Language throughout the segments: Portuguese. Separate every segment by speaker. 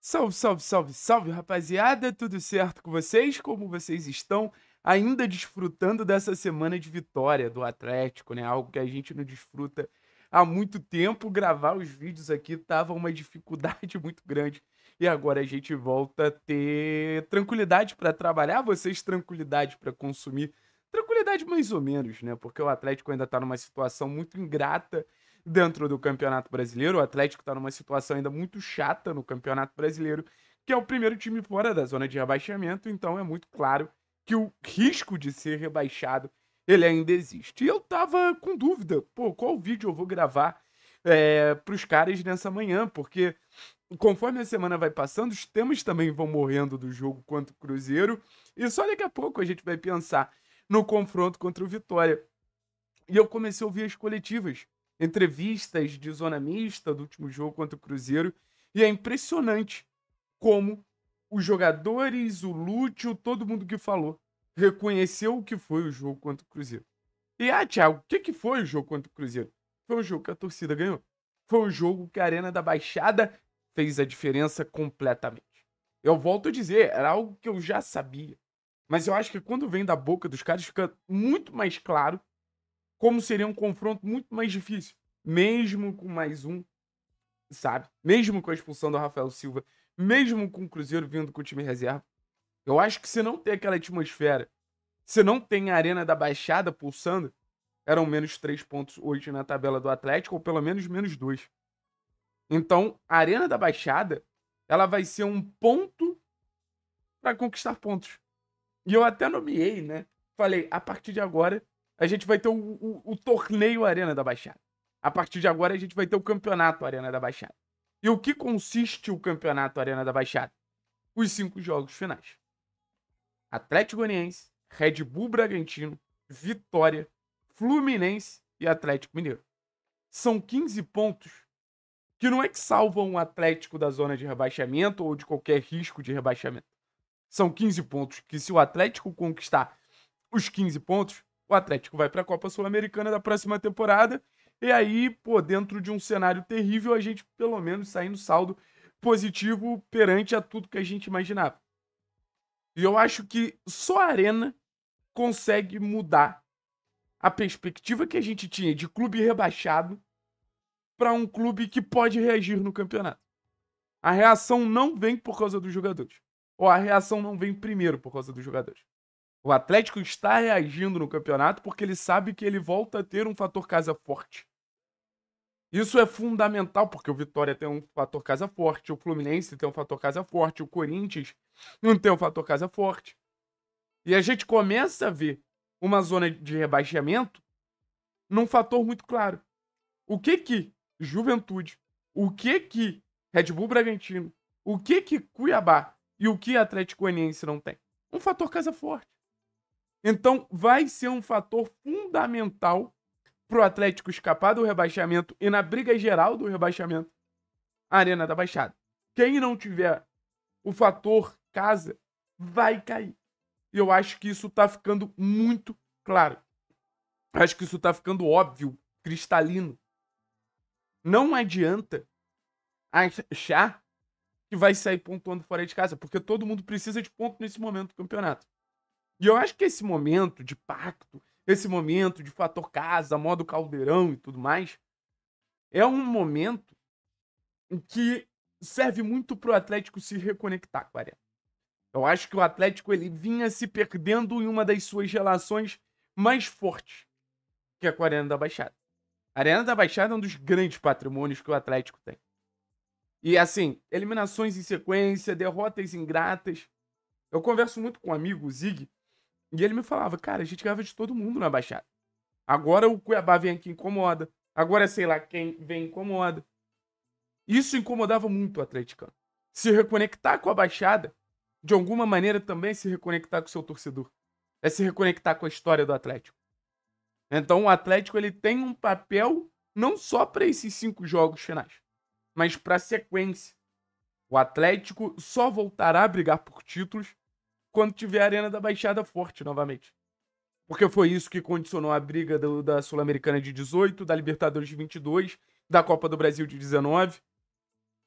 Speaker 1: Salve, salve, salve, salve, rapaziada! Tudo certo com vocês? Como vocês estão? Ainda desfrutando dessa semana de vitória do Atlético, né? Algo que a gente não desfruta há muito tempo. Gravar os vídeos aqui tava uma dificuldade muito grande. E agora a gente volta a ter tranquilidade para trabalhar, vocês tranquilidade para consumir. Tranquilidade mais ou menos, né? Porque o Atlético ainda tá numa situação muito ingrata dentro do Campeonato Brasileiro. O Atlético está numa situação ainda muito chata no Campeonato Brasileiro, que é o primeiro time fora da zona de rebaixamento, então é muito claro que o risco de ser rebaixado ele ainda existe. E eu tava com dúvida, pô, qual vídeo eu vou gravar pros caras nessa manhã, porque conforme a semana vai passando, os temas também vão morrendo do jogo contra o Cruzeiro, e só daqui a pouco a gente vai pensar no confronto contra o Vitória. E eu comecei a ouvir as coletivas, entrevistas de zona mista do último jogo contra o Cruzeiro. E é impressionante como os jogadores, o Lúcio, todo mundo que falou, reconheceu o que foi o jogo contra o Cruzeiro. E, Thiago, o que foi o jogo contra o Cruzeiro? Foi um jogo que a torcida ganhou. Foi um jogo que a Arena da Baixada fez a diferença completamente. Eu volto a dizer, era algo que eu já sabia. Mas eu acho que quando vem da boca dos caras, fica muito mais claro como seria um confronto muito mais difícil, mesmo com mais um, sabe? Mesmo com a expulsão do Rafael Silva, mesmo com o Cruzeiro vindo com o time reserva. Eu acho que se não tem aquela atmosfera, se não tem a Arena da Baixada pulsando, eram menos 3 pontos hoje na tabela do Atlético, ou pelo menos menos 2. Então, a Arena da Baixada, ela vai ser um ponto para conquistar pontos. E eu até nomeei, né? Falei, a partir de agora, a gente vai ter o torneio Arena da Baixada. A partir de agora, a gente vai ter o campeonato Arena da Baixada. E o que consiste o campeonato Arena da Baixada? Os 5 jogos finais. Atlético Goianiense, Red Bull Bragantino, Vitória, Fluminense e Atlético Mineiro. São 15 pontos que não é que salvam o Atlético da zona de rebaixamento ou de qualquer risco de rebaixamento. São 15 pontos que, se o Atlético conquistar os 15 pontos, o Atlético vai para a Copa Sul-Americana da próxima temporada. E aí, pô, dentro de um cenário terrível, a gente pelo menos sai no saldo positivo perante a tudo que a gente imaginava. E eu acho que só a Arena consegue mudar a perspectiva que a gente tinha de clube rebaixado para um clube que pode reagir no campeonato. A reação não vem por causa dos jogadores. Ou a reação não vem primeiro por causa dos jogadores. O Atlético está reagindo no campeonato porque ele sabe que ele volta a ter um fator casa forte. Isso é fundamental porque o Vitória tem um fator casa forte, o Fluminense tem um fator casa forte, o Corinthians não tem um fator casa forte. E a gente começa a ver uma zona de rebaixamento num fator muito claro. O que Juventude, o que Red Bull Bragantino, o que Cuiabá e o que Atlético Goianiense não tem? Um fator casa forte. Então, vai ser um fator fundamental para o Atlético escapar do rebaixamento e na briga geral do rebaixamento, a Arena da Baixada. Quem não tiver o fator casa vai cair. E eu acho que isso tá ficando muito claro. Acho que isso tá ficando óbvio, cristalino. Não adianta achar que vai sair pontuando fora de casa, porque todo mundo precisa de ponto nesse momento do campeonato. E eu acho que esse momento de pacto, esse momento de fator casa, modo caldeirão e tudo mais, é um momento em que serve muito pro Atlético se reconectar com a Arena. Eu acho que o Atlético ele vinha se perdendo em uma das suas relações mais fortes, que é com a Arena da Baixada. A Arena da Baixada é um dos grandes patrimônios que o Atlético tem. E assim, eliminações em sequência, derrotas ingratas. Eu converso muito com um amigo, o Zig, e ele me falava, cara, a gente ganhava de todo mundo na Baixada. Agora o Cuiabá vem aqui e incomoda. Agora sei lá quem vem e incomoda. Isso incomodava muito o atleticano. Se reconectar com a Baixada, de alguma maneira também se reconectar com o seu torcedor. É se reconectar com a história do Atlético. Então o Atlético ele tem um papel não só para esses 5 jogos finais, mas para a sequência. O Atlético só voltará a brigar por títulos quando tiver a Arena da Baixada forte novamente. Porque foi isso que condicionou a briga da Sul-Americana de 18, da Libertadores de 22, da Copa do Brasil de 19.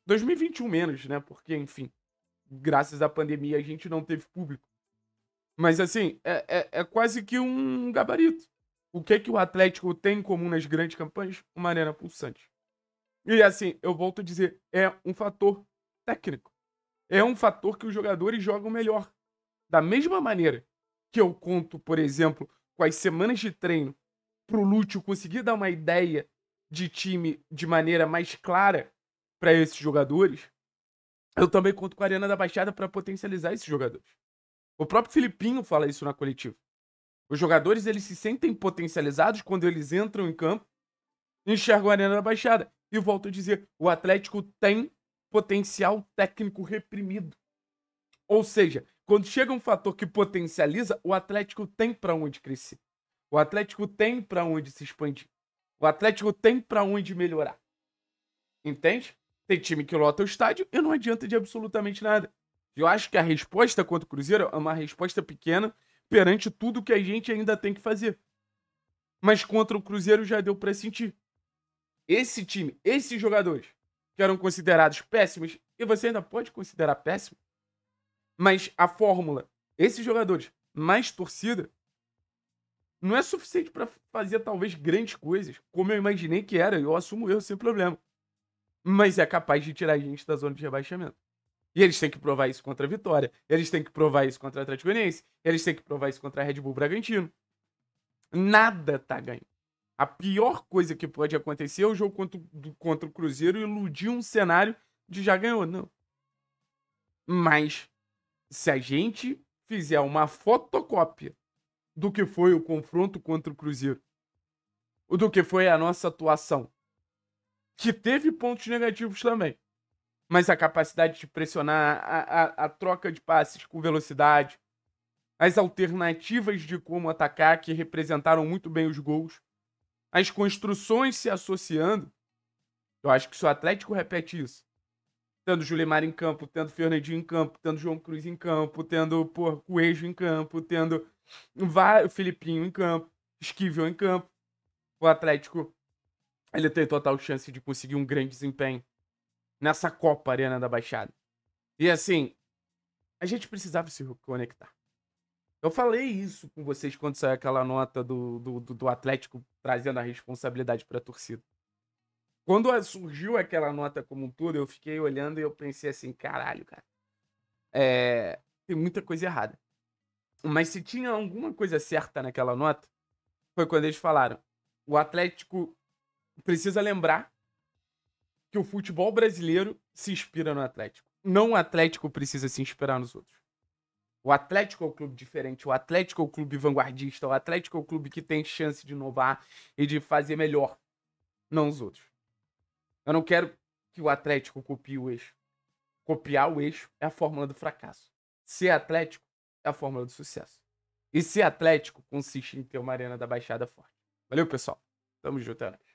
Speaker 1: 2021 menos, né? Porque, enfim, graças à pandemia a gente não teve público. Mas, assim, é quase que um gabarito. O que o Atlético tem em comum nas grandes campanhas? Uma arena pulsante. E, assim, eu volto a dizer, é um fator técnico. É um fator que os jogadores jogam melhor. Da mesma maneira que eu conto, por exemplo, com as semanas de treino pro Lúcio conseguir dar uma ideia de time de maneira mais clara para esses jogadores, eu também conto com a Arena da Baixada para potencializar esses jogadores. O próprio Filipinho fala isso na coletiva. Os jogadores eles se sentem potencializados quando eles entram em campo e enxergam a Arena da Baixada. E volto a dizer, o Atlético tem potencial técnico reprimido. Ou seja, quando chega um fator que potencializa, o Atlético tem para onde crescer. O Atlético tem para onde se expandir. O Atlético tem para onde melhorar. Entende? Tem time que lota o estádio e não adianta de absolutamente nada. Eu acho que a resposta contra o Cruzeiro é uma resposta pequena perante tudo que a gente ainda tem que fazer. Mas contra o Cruzeiro já deu para sentir. Esse time, esses jogadores que eram considerados péssimos, e você ainda pode considerar péssimo, mas a fórmula, esses jogadores mais torcida, não é suficiente para fazer talvez grandes coisas, como eu imaginei que era. Eu assumo o erro sem problema. Mas é capaz de tirar a gente da zona de rebaixamento. E eles têm que provar isso contra a Vitória. Eles têm que provar isso contra o Atlético Goianiense. Eles têm que provar isso contra a Red Bull Bragantino. Nada tá ganho. A pior coisa que pode acontecer é o jogo contra o Cruzeiro iludir um cenário de já ganhou. Não. Mas se a gente fizer uma fotocópia do que foi o confronto contra o Cruzeiro, do que foi a nossa atuação, que teve pontos negativos também, mas a capacidade de pressionar, a troca de passes com velocidade, as alternativas de como atacar que representaram muito bem os gols, as construções se associando, eu acho que se o Atlético repete isso, tendo Julimar em campo, tendo Fernandinho em campo, tendo João Cruz em campo, tendo Coelho em campo, tendo o Filipinho em campo, Esquivel em campo, o Atlético ele tem total chance de conseguir um grande desempenho nessa Copa Arena da Baixada. E assim, a gente precisava se reconectar. Eu falei isso com vocês quando saiu aquela nota do Atlético trazendo a responsabilidade para a torcida. Quando surgiu aquela nota como um todo, eu fiquei olhando e eu pensei assim, caralho, cara. Tem muita coisa errada. Mas se tinha alguma coisa certa naquela nota, foi quando eles falaram: o Atlético precisa lembrar que o futebol brasileiro se inspira no Atlético. Não o Atlético precisa se inspirar nos outros. O Atlético é o clube diferente, o Atlético é o clube vanguardista, o Atlético é o clube que tem chance de inovar e de fazer melhor, não os outros. Eu não quero que o Atlético copie o eixo. Copiar o eixo é a fórmula do fracasso. Ser Atlético é a fórmula do sucesso. E ser Atlético consiste em ter uma arena da Baixada forte. Valeu, pessoal. Tamo junto, é nóis.